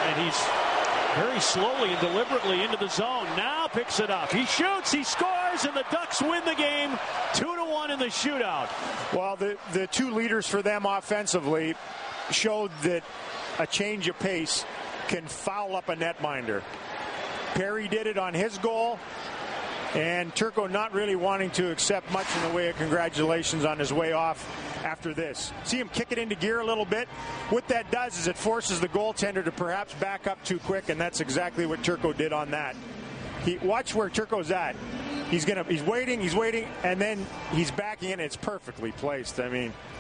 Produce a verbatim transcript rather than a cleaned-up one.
And he's very slowly and deliberately into the zone. Now picks it up. He shoots, he scores, and the Ducks win the game two to one in the shootout. Well, the, the two leaders for them offensively showed that a change of pace can foul up a netminder. Perry did it on his goal, and Turco not really wanting to accept much in the way of congratulations on his way off after this. See him kick it into gear a little bit. What that does is it forces the goaltender to perhaps back up too quick, and that's exactly what Turco did on that. He, watch where Turco's at. He's gonna, he's waiting, he's waiting, and then he's backing in. It's perfectly placed. I mean,